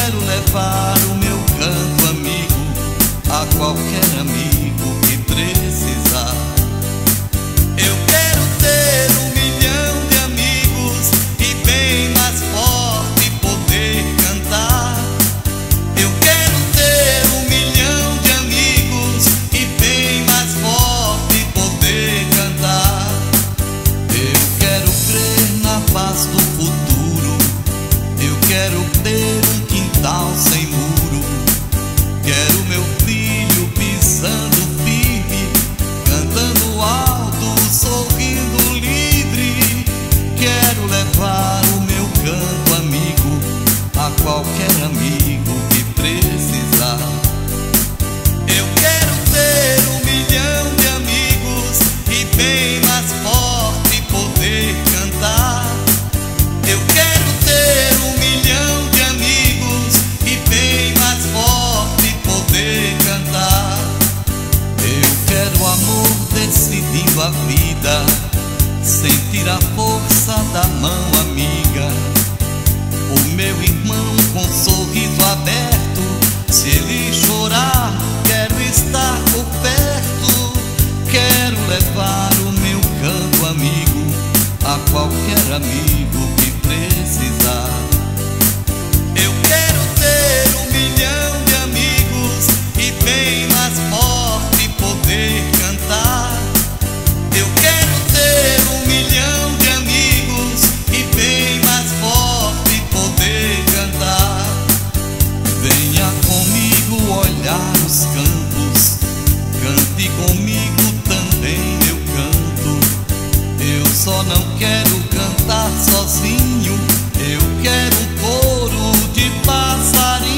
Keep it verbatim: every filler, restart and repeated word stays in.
quero levar o meu canto amigo a qualquer amigo que precisar. Eu quero ter um milhão de amigos e bem mais forte poder cantar. Eu quero ter um milhão de amigos e bem mais forte poder cantar. Eu quero crer na paz do futuro. Eu quero ter um quintal sem muro. Quero meu filho pisando firme, cantando alto, sorrindo livre. Quero levar o meu canto amigo a qualquer amigo que precisar. Eu quero ter um milhão de amigos e bem mais forte poder cantar. Eu quero ter um milhão de amigos e bem mais forte poder cantar. Eu quero amor decidindo a vida, sentir a força da mão amiga. O meu irmão com sorriso aberto, se ele chorar, quero estar por perto. Quero levar o meu canto amigo a qualquer amigo que precisar. Eu quero ter um milhão de amigos e bem mais forte poder cantar. Eu quero ter um milhão de amigos e bem mais forte poder cantar. Venha comigo olhar os campos, cante comigo também eu canto. Eu só não quero cantar sozinho, eu quero um coro de passarinho.